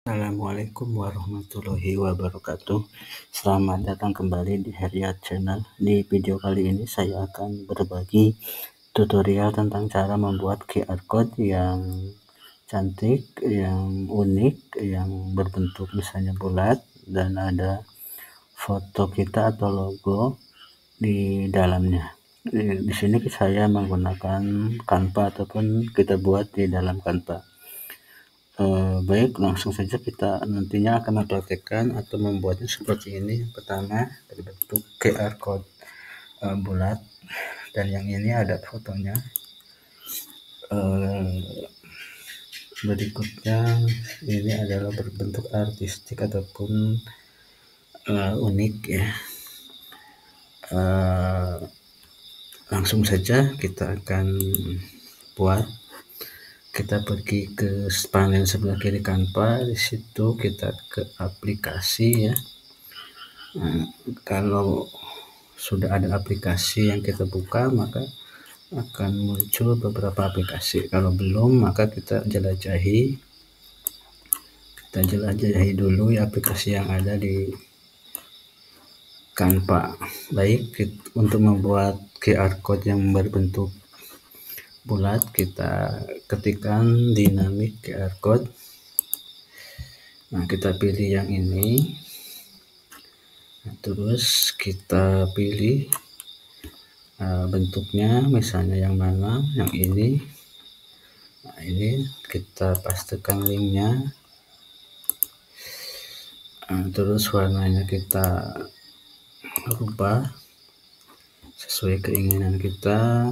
Assalamualaikum warahmatullahi wabarakatuh. Selamat datang kembali di Heriat Channel. Di video kali ini saya akan berbagi tutorial tentang cara membuat QR code yang cantik, yang unik, yang berbentuk misalnya bulat dan ada foto kita atau logo di dalamnya. Di sini saya menggunakan Canva ataupun kita buat di dalam Canva. Baik, langsung saja kita nantinya akan mempraktekkan atau membuatnya seperti ini. Yang pertama berbentuk QR code bulat, dan yang ini ada fotonya. Berikutnya ini adalah berbentuk artistik ataupun unik ya. Langsung saja kita akan buat. Kita pergi ke panel sebelah kiri Canva, di situ kita ke aplikasi ya. Kalau sudah ada aplikasi yang kita buka, maka akan muncul beberapa aplikasi. Kalau belum, maka kita jelajahi dulu ya aplikasi yang ada di Canva. Baik, untuk membuat QR code yang berbentuk bulat, kita ketikkan dynamic QR code. Nah, kita pilih yang ini. Nah, terus kita pilih bentuknya, misalnya yang mana, yang ini. Nah, ini kita pastikan linknya. Nah, terus warnanya kita rubah sesuai keinginan kita.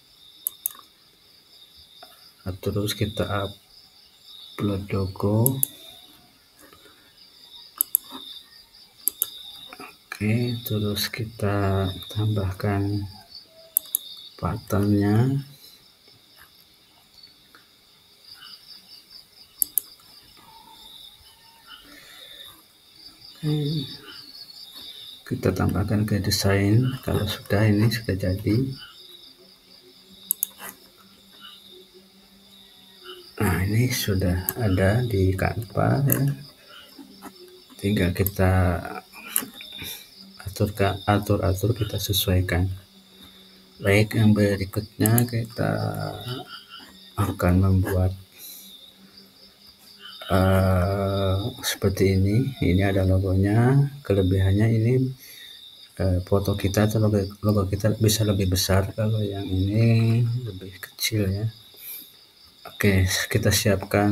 Nah, terus kita upload logo. Oke, terus kita tambahkan patternnya. Kita tambahkan ke desain. Kalau sudah, ini sudah jadi. Nah, ini sudah ada di Canva ya. Tinggal kita atur, kita sesuaikan. Baik, yang berikutnya kita akan membuat seperti ini. Ini ada logonya. Kelebihannya ini foto kita atau logo kita bisa lebih besar, kalau yang ini lebih kecil ya. Oke, kita siapkan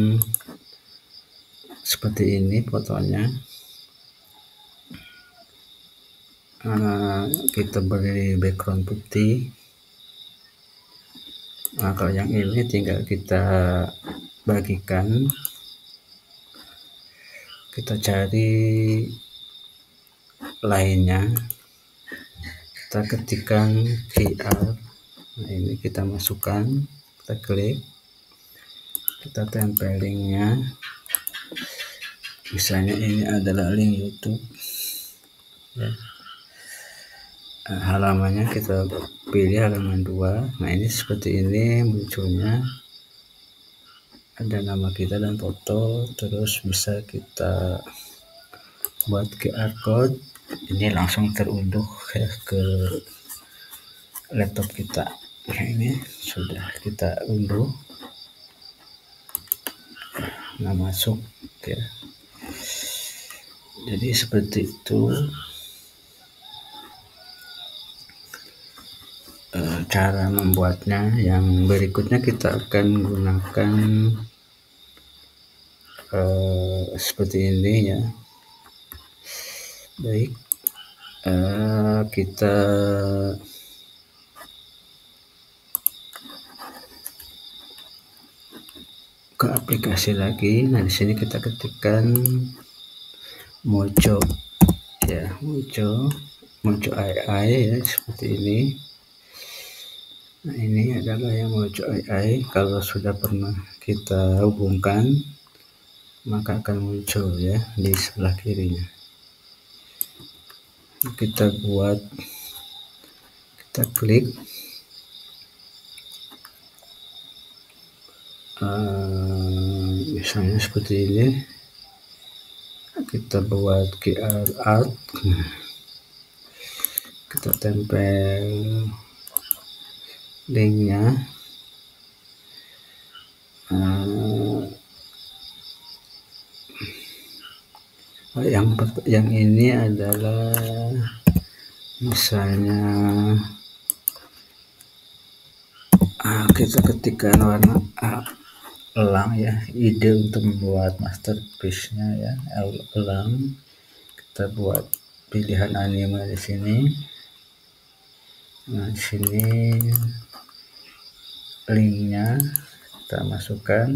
seperti ini fotonya. Kita beri background putih. Nah, kalau yang ini tinggal kita bagikan. Kita cari lainnya, kita ketikkan VR. Nah, ini kita masukkan, kita klik, kita tempel linknya. Misalnya ini adalah link YouTube ya. Halamannya kita pilih halaman 2. Nah, ini seperti ini munculnya, ada nama kita dan foto. Terus bisa kita buat QR code. Ini langsung terunduh ya ke laptop kita. Nah, ini sudah kita unduh. Nah, masuk ya. Jadi seperti itu cara membuatnya. Yang berikutnya kita akan gunakan seperti ini ya. Baik, kita ke aplikasi lagi. Nah, di sini kita ketikkan Mojo ya, Mojo AI ya, seperti ini. Nah, ini adalah yang Mojo AI. Kalau sudah pernah kita hubungkan, maka akan muncul ya di sebelah kirinya. Kita buat, kita klik, misalnya seperti ini. kita buat QR art, kita tempel linknya. Yang ini adalah misalnya kita ketikkan warna elang ya, ide untuk membuat masterpiece-nya ya, elang. Kita buat pilihan anime di sini. Nah, di sini linknya kita masukkan.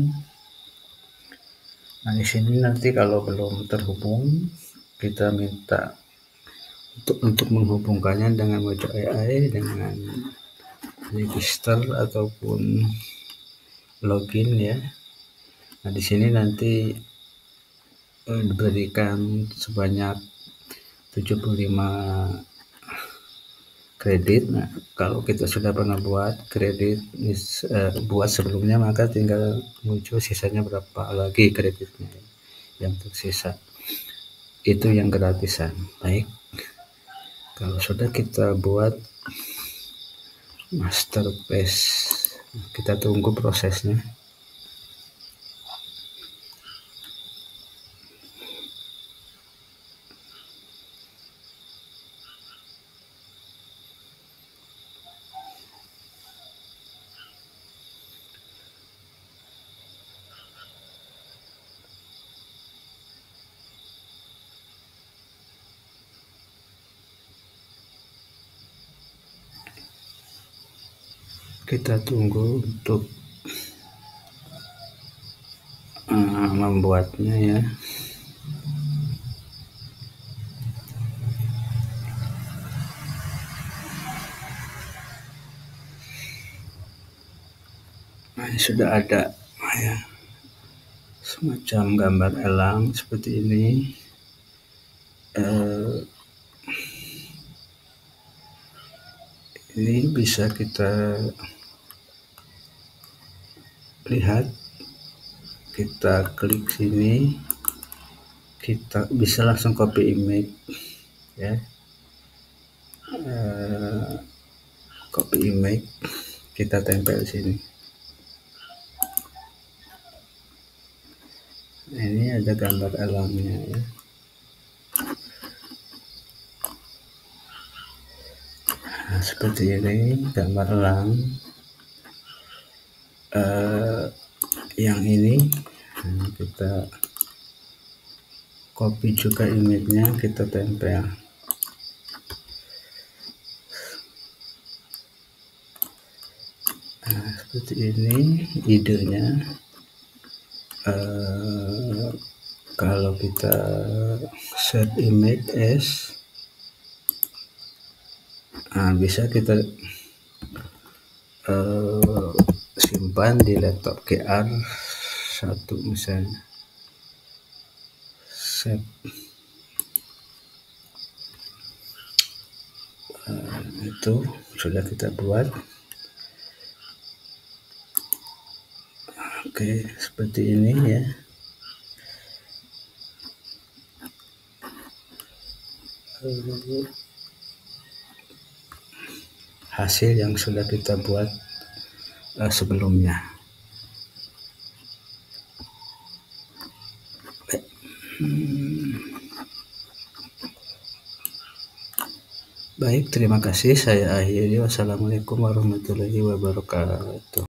Nah, di sini nanti kalau belum terhubung, kita minta untuk menghubungkannya dengan Mojo AI, dengan register ataupun login ya. Nah, di sini nanti diberikan sebanyak 75 kredit. Nah, kalau kita sudah pernah buat kredit buat sebelumnya, maka tinggal muncul sisanya berapa lagi kreditnya yang tersisa. Itu yang gratisan. Baik, kalau sudah kita buat masterpiece, kita tunggu prosesnya. Kita tunggu untuk membuatnya ya. Nah, ini sudah ada ya, semacam gambar elang seperti ini. Ini bisa kita lihat, kita klik sini, kita bisa langsung copy image ya, copy image, kita tempel sini. Nah, ini ada gambar elangnya ya. Nah, seperti ini gambar elang. Yang ini kita copy juga image-nya, kita tempel. Nah, seperti ini idenya. Kalau kita save image as, bisa kita simpan di laptop GR1 misalnya. Save. Itu sudah kita buat. Oke, seperti ini ya. Hasil yang sudah kita buat sebelumnya. Baik, terima kasih. Saya akhiri. Wassalamualaikum warahmatullahi wabarakatuh.